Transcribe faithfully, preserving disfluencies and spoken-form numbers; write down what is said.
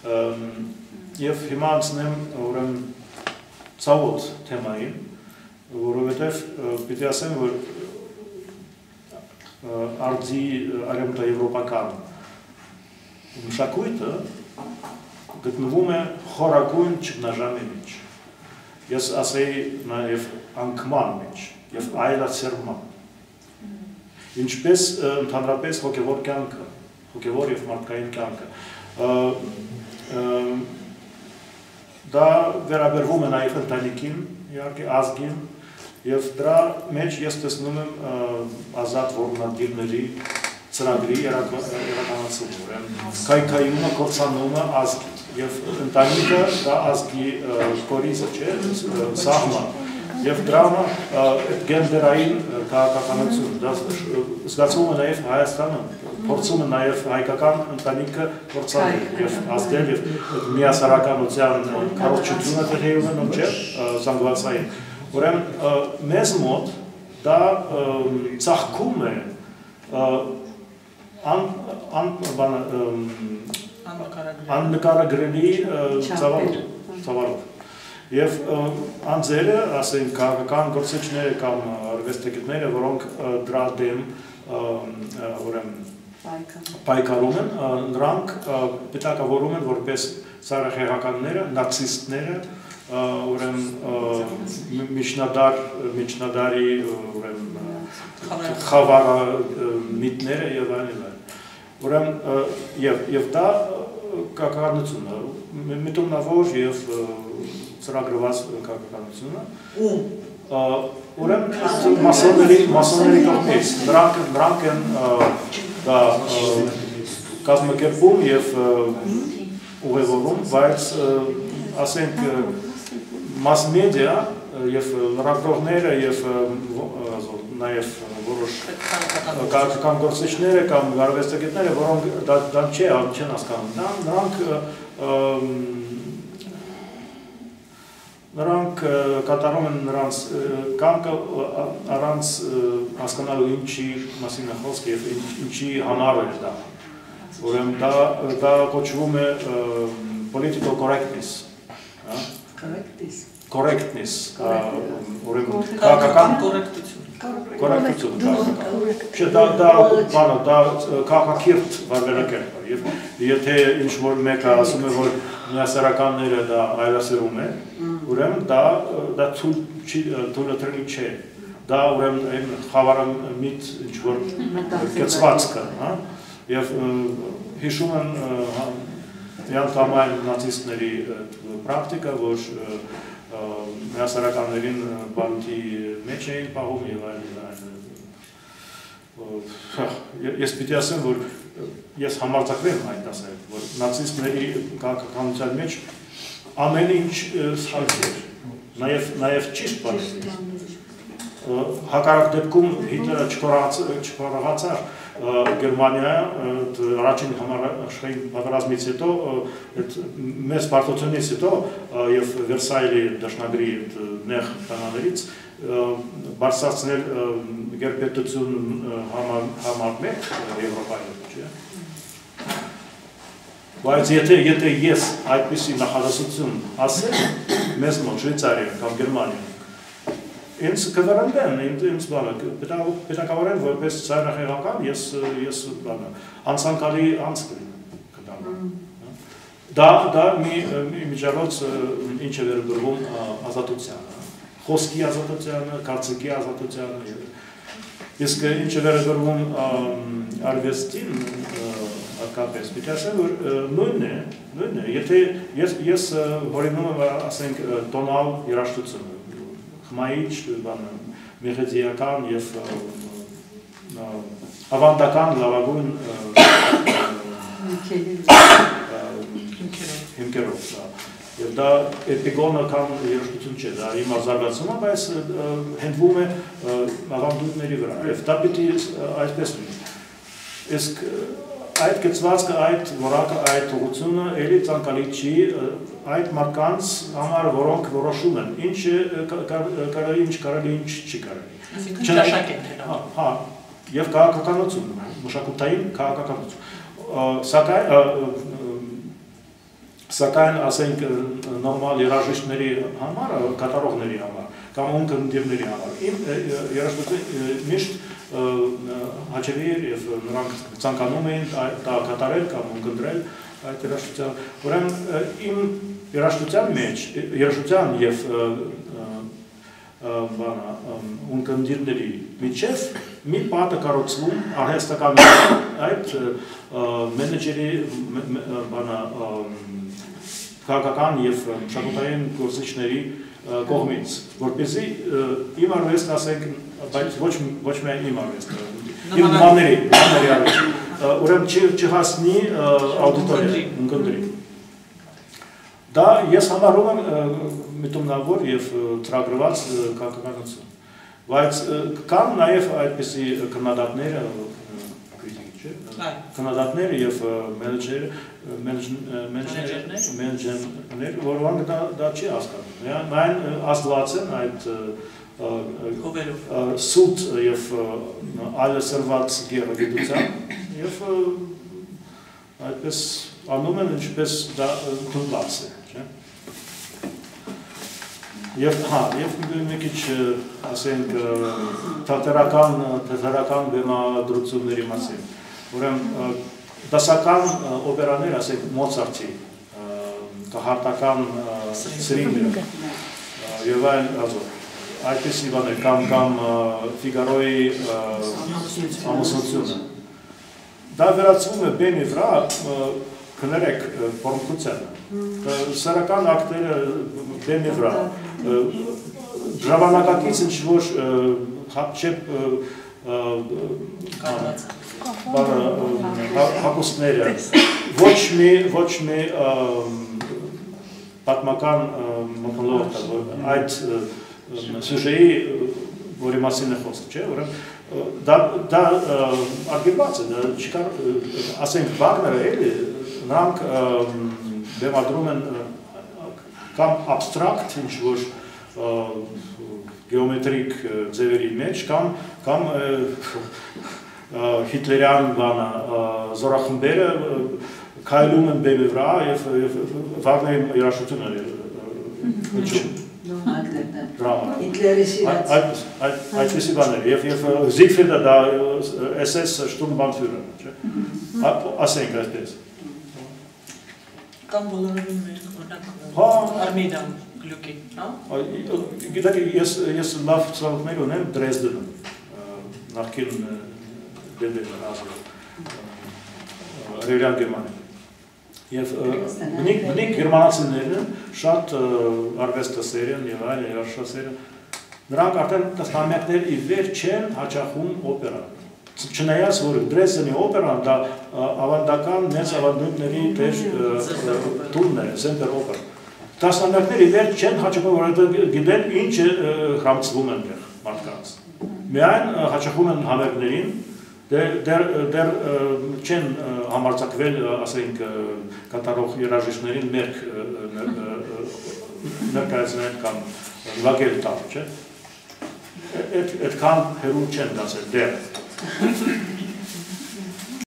Եվ հիմա անցնեմ ուրեմն ցավոտ թեմային, որովհետև պիտի ասեմ, որ արձի արևմտաեվրոպական մշակույթը գտնվում է խորագույն ճգնաժամի մեջ։ Ես ասեի նաև անկման մեջ և այլացերման։ Ինչպես ընդհանրապես հոգևոր կյանքը, հոգևոր և մարդկային կյանքը։ Դա վերաբերվում է նաև ընտանիքին, իհարկե ազգին, և դրա մեջ ես տեսնում եմ ազատ որմնադիրների ծրագրի երականացումը, քայքայումը, կործանումը ազգի, և ընտանիքը դա ազգի կորիզը չէ, սահման, և դրամը գենդերային քաղաքականություն, դա զգացվում է նաև Հայաստանը, փորձում է նաև հայկական ընտանիքը կործանել և ազդել և միասարականության քարոզչությունը տեղի ունենում չէ, զանգվածային։ Ուրեմն մեզ մոտ դա ծաղկում է աննկարագրելի ծավալով։ Եվ անձերը, ասենք, քաղաքական գործիչները կամ արվեստագետները, որոնք դրա դեմ պայքարում են, նրանք պիտակավորում են որպես սարախեղականները, նացիստները, միջնադարի խավարամիտները և այլն։ Ուրեմն և դա քաղաքականությունը, միտումնավոր և ծրագրված քաղաքականությունը, ուրեմն մասոնների կողմից, նրանք են կազմակերպում և ուղևորում, բայց ասենք մաս-մեդիա և լրագրողները և նաև որոշ քաղաքական գործիչները կամ արվեստագետները, որոնք դա չեն հասկանում, նրանք կատարում են նրանց կամքը առանց հասկանալու ինչի մասին է խոսքը և ինչի համար է դա։ Ուրեմն դա կոչվում է political correctness։ Correctness, քաղաքական կորեկտություն, դա քաղաքակիրթ վարվելակերպ է, և եթե ինչ-որ մեկը ասում է, որ միասարականները դա այլասերում է, ուրեմն դա թույլատրելի չէ, դա ուրեմն խավարամիտ ինչ-որ կեցվածք է, և հիշում են միանգամայն նացիստների պրակտիկա, որ միասարականներին բանտի մեջ էին պահում և այլն։ Ես պիտի ասեմ, որ ես համարձակվեմ այդ ասել, որ նացիստների քաղաքականության մեջ ամեն ինչ սխալ էր, նաև ճիշտ բաներ։ Հակառակ դեպքում Հիտլերը չկարողացար Գերմանիա առաջին համաշխարհային պատերազմից հետո, մեծ պարտությունից հետո և Վերսայլի դաշնագրի նեղ բանաներից բարձրացնել գերպետություն համար մեկ Եվրոպայում։ Բայց եթե ես այդպիսի նախադասություն ասեմ, մեզ մոտ Շվեյցարիա կամ Գերմանիա, ինձ կվերընդեն, ինձ պետակավորեն որպես սայրախեղական, ես անցանկալի անց կդառնամ։ Դա մի միջավայր ինչ է վերաբերվում ազատությանը, խոսքի ազատությանը, կարծիքի ազատությանը, իսկ ինչ է վերաբերվում արվեստին, հատկապես, պիտի ասեմ, որ նույնն է, նույնն է, եթե ես հորինում եմ, ասենք, տոնալ երաժշտությունը, խմայիչ, մեղեդիական և ավանդական լավագույն հիմքերով։ Եվ դա էպիգոնական երաժշտություն չէ, դա իմ զարգացումը, բայց հենվում է ավանդույթների վրա, և դա պիտի այսպես լինի։ Իսկ այդ գծվածքը, այդ որակը, այդ ուղղությունը էլի ցանկալի չի այդ մարդկանց համար, որոնք որոշում են, ինչ կարելի, ինչ կարելի, ինչ չի կարելի։ Այսինքն ճաշակեն թե։ Հա, և քաղաքականություն, մշակութային քաղաքականություն։ Սակայն Սակայն ասենք նորմալ երաժիշտների համար, կատարողների համար, կամ ունկնդիրների համար, իմ երաժշտությունը միշտ հաճելի էր և նրանք ցանկանում էին դա կատարել կամ ունկնդրել այդ երաժշտության։ Ուրեմն իմ երաժշտության մեջ, երաժշտության և ունկնդիրների միջև մի պատ է կառուցվում արհեստական այդ մենեջերի քաղաքական և մշակութային գործիչների կողմից, որպեսզի իմ արվեստ ասենք, բայց ոչ միայն իմ արվեստ, իմ նմանների արվեստ, ուրեմն չհասնի աուդիտորիա, ունկնդրի։ Դա ես համարում եմ միտումնավոր և ծրագրված քաղաքականություն, բայց կան նաև այդպիսի քննադատները, քննադատները և մենեջերներ, որոնք դա չի հասկանում։ Միայն աստված են այդ սուտ և այլսրված գեղագիտության և այդպես անում են ինչպես դա ընդունված է։ Եվ մի քիչ ասենք թատերական բեմադրությունների մասին։ Ուրեմն դասական օպերաներ, ասենք Մոցարտի, կախարդական սրինգները և այլ այդպիսի բաներ, կամ Ֆիգարոյի ամուսնությունը։ Դա վերածվում է բեմի վրա, կներեք պորմկությանը, սարական ակտերը բեմի վրա, ժամանակակից ինչ-որ հապչեպ հակոստները, ոչ մի պատմական մտնոլորտ այդ սյուժեի, որի մասին է խոսքը, չէ, դա արգելված է, ասենք Վագները էլի, նրանք բեմադրում են կամ abstract ինչ-որ գեոմետրիկ ձևերի մեջ, կամ հիտլերյան զորախմբերը քայլում են բեմի վրա և Վագների երաժշտությունը հնչում։ Այդպիսի բաներ, և Զիգֆրիդը դա էս էս շտուրմբանֆյուրը, ասենք այսպես։ Կամ բոլորովին մեր Արմեդան գլուկի, գիտեք, ես լավ ծրագրեր ունեմ Դրեզդենում, նախկին դեդերն ասել, Ռևրյան Գերմանիա։ Եվ բնիկ գերմանացիներն շատ արվեստասեր են և այլ երաժշտասեր են, նրանք արդեն տասնամյակներ ի վեր չեն հաճախում օպերա։ Չնայած, որ Դրեզդենի օպերան դա ավանդական մեծ ավանդույթների տունն է, Զեմպեր օպերա։ Տասնամյակներ ի վեր չեն հաճախում, որ գիտեն ինչ խրամցվում են մարդկանց։ Միայն հաճախում են համերգներին, դեռ չեն համարձակվել, ասենք, կատարող երաժիշտներին մերկ ներկայացնել կամ նվագել տալ, չէ։ Այդքան հեռու չեն դասել, դեռ։